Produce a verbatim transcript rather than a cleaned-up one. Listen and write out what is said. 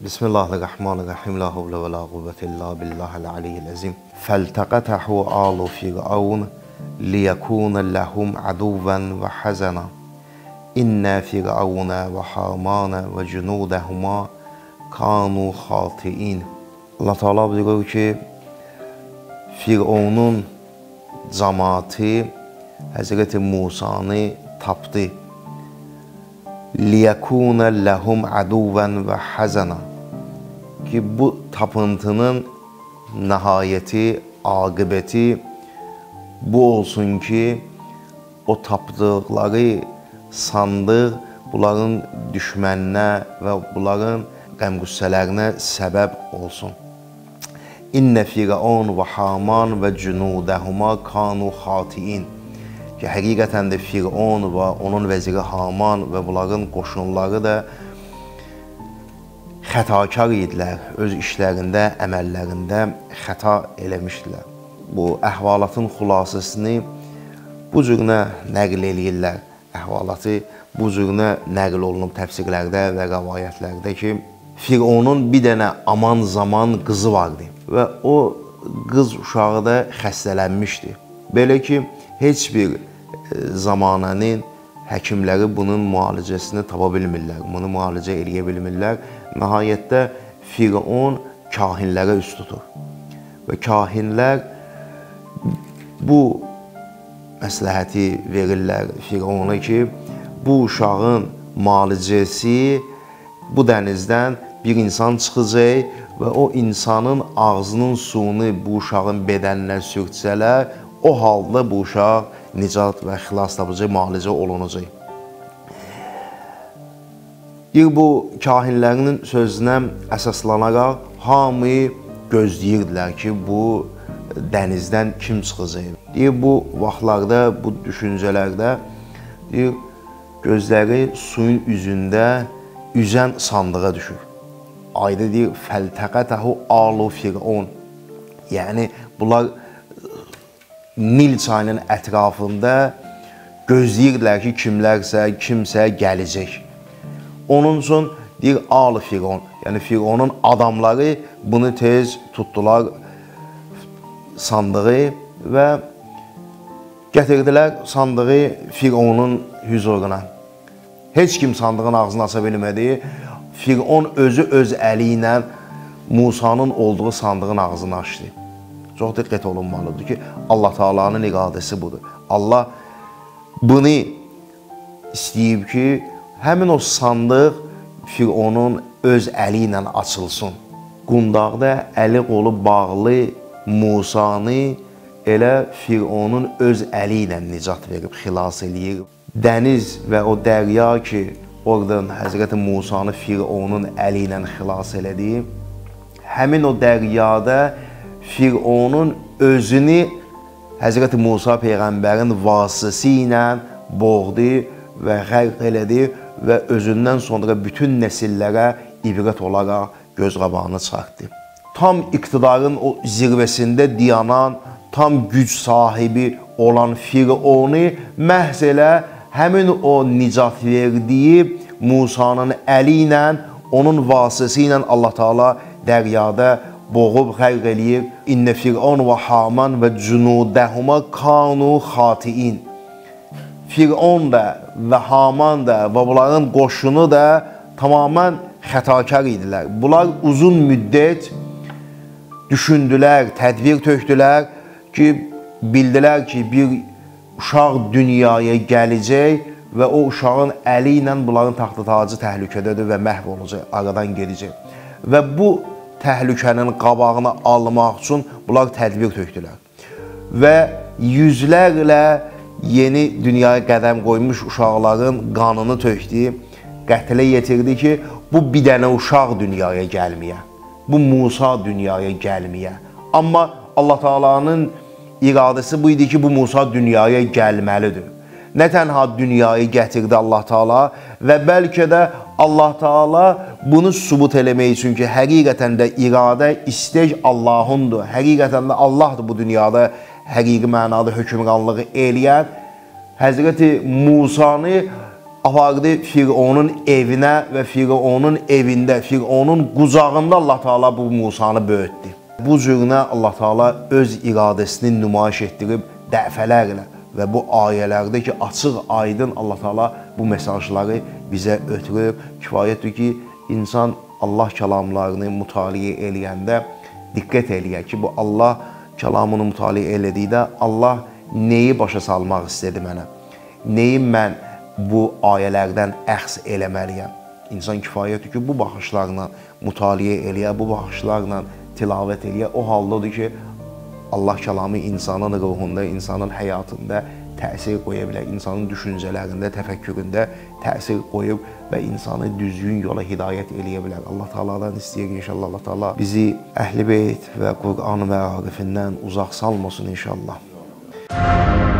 Bismillahirrahmanirrahim. La havle ve la kuvvete illa billahil aliyyil azim. Feltaqatahu alu fir'aun liyakuna lahum aduvan ve hazana. İnna fir'auna ve hamana ve cunudahuma kanu khati'in. Allah Teala buyurur ki, Firavunun cemaati Hazreti Musa'nı tapdı. Liyakuna lahum aduvan ve hazana. Ki bu tapıntının nihayeti, akıbeti bu olsun ki o tapdıkları sandık bunların düşmənə və bunların qəm-qüssələrinə səbəb olsun. İnnə Firavun və Haman və cunudahuma kanu xati'in. Ki həqiqətən də Firavun və onun vəziri Haman və bunların qoşunları da xətakar idilər, öz işlərində, əməllərində xəta eləmişdilər. Bu əhvalatın xülasəsini bu cürünə nəql eləyirlər. Əhvalatı bu cürünə nəql olunub təfsirlərdə və rəvayətlərdə ki, Firavunun bir dənə aman zaman qızı vardı və o qız uşağı da xəstələnmişdi. Belə ki, heç bir zamanənin həkimləri bunun müalicəsini tapa bilmirlər, bunu müalicə eləyə bilmirlər. Nəhayətdə Firavun kahinlərə üst tutur və kahinlər bu məsləhəti verirlər Firavuna ki, bu uşağın müalicəsi bu dənizdən bir insan çıxacaq və o insanın ağzının suyunu bu uşağın bədəninə sürtsələr, o halda bu uşaq nicat və xilas tapıcı müalicə olunacaq. Bu kahinlərinin sözünə əsaslanaraq hamı gözləyirdilər ki, bu dənizdən kim çıxacaq? Bu vaxtlarda, bu düşüncələrdə gözləri suyun üzündə üzən sandığa düşür. Ayda deyir, fəltəqətəhu alu fir'un. Yəni, bunlar Nil çayının ətrafında gözləyirdilər ki, kimlərsə, kimsə gələcək. Onun üçün deyir, alı fir'un. Yəni, Firavunun adamları bunu tez tutdular sandığı və gətirdilər sandığı Firavunun hüzuruna. Heç kim sandığın ağzını aça bilmədi. Firavun özü öz əli ilə Musanın olduğu sandığın ağzını açdı. Çox diqqət olunmalıdır ki, Allah Teala'nın iradəsi budur. Allah bunu istəyib ki, həmin o sandıq Firavunun öz əli ilə açılsın. Qundaqda əli qolu bağlı Musanı elə Firavunun öz əli ilə nicat verib, xilas eləyir. Dəniz və o dərya ki, oradan Həzrəti Musanı Firavunun əli ilə xilas elədi, həmin o dəryada Firavunun özünü Həzrəti Musa Peyğəmbərin vasitəsi ilə boğdu və xərq elədi və özündən sonra bütün nəsillərə ibrət olaraq göz qabağını çıxartdı. Tam iqtidarın o zirvəsində dayanan, tam güc sahibi olan Firavunu məhz elə həmin o nicat verdiyi Musanın əli ilə, onun vasitəsi ilə Allah Teala dəryada boğub xərq eləyir. İnnə Firavun və Haman və cunudahuma kanu xati'in. Firavun da və Haman da və bunların qoşunu da tamamən xətakar idilər. Bunlar uzun müddət düşündülər, tədbir tökdülər ki, bildilər ki, bir uşaq dünyaya gələcək və o uşağın əli ilə bunların taxta tacı təhlükədədir və məhv olacaq, aradan gedəcək. Və bu təhlükənin qabağını almaq üçün bunlar tədbir tökdülər. Və yüzlərlə yeni dünyaya qədəm qoymuş uşaqların qanını tökdü, qətlə yetirdi ki, bu bir dənə uşaq dünyaya gəlməyə, bu Musa dünyaya gəlməyə. Amma Allah Teala'nın iradəsi bu idi ki, bu Musa dünyaya gəlməlidir. Nə tənha dünyayı gətirdi Allah Teala və bəlkə də Allah Teala bunu sübut eləmək üçün ki, həqiqətən də iradə, istək Allahındır. Həqiqətən də Allahdır bu dünyada həqiqi mənada hökmranlığı eləyən. Həzrəti Musanı apardı Fironun evinə və Fironun evində, Fironun qucağında Allah Taala bu Musanı böyütdü. Bu cürünə Allah Taala öz iradəsini nümayiş etdirib dəfələrlə və bu ayələrdə ki, açıq, aydın Allah Taala bu mesajları bizə ötürüb. Kifayətdir ki, insan Allah kəlamlarını mütaliə eləyəndə diqqət eləyək ki, bu Allah kəlamını mütaliə elədikdə Allah neyi başa salmaq istədi mənə? Neyi mən bu ayələrdən əxz eləməliyəm? İnsan kifayətdir ki, bu baxışlarla mütaliə eləyə, bu baxışlarla tilavət eləyə. O haldadır ki, Allah kəlamı insanın ruhunda, insanın həyatında təsir qoya bilər, insanın düşüncələrində, təfəkküründə təsir qoyub və insanı düzgün yola hidayət eləyə bilər. Allah Taala'dan istəyək inşallah. Allah Taala bizi Əhl-i Beyt və Qur'an və Arifindən uzaq salmasın inşallah.